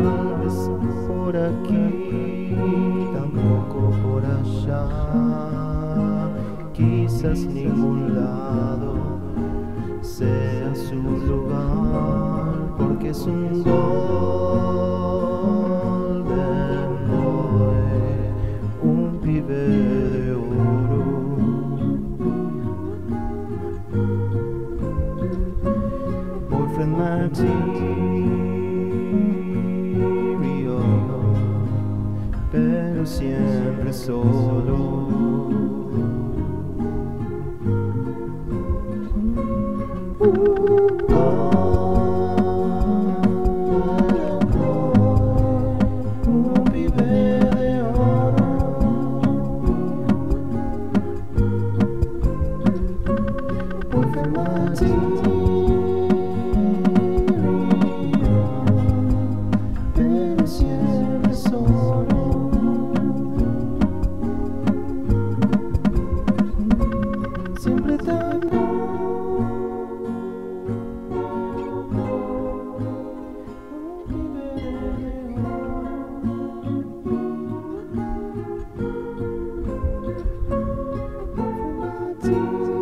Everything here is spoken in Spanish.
Tal vez por aquí, tampoco por allá, quizás ningún lado sea su lugar, porque es un golden boy, un pibe de oro. Boyfriend material, pero siempre solo. Un pibe de oro. Boyfriend material, pero siempre solo. Siempre tan to